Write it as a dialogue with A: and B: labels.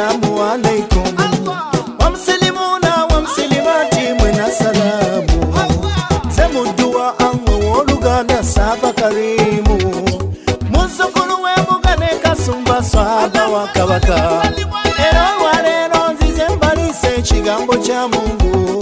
A: assalamu alaikum. Wamsilimuna wamsilimati mwena salamu. Semudua angu wolugana saba karimu. Muzukulu we mugane kasumba swaba wakabaka. Ero warero nzize mbalise chigambo cha Mungu.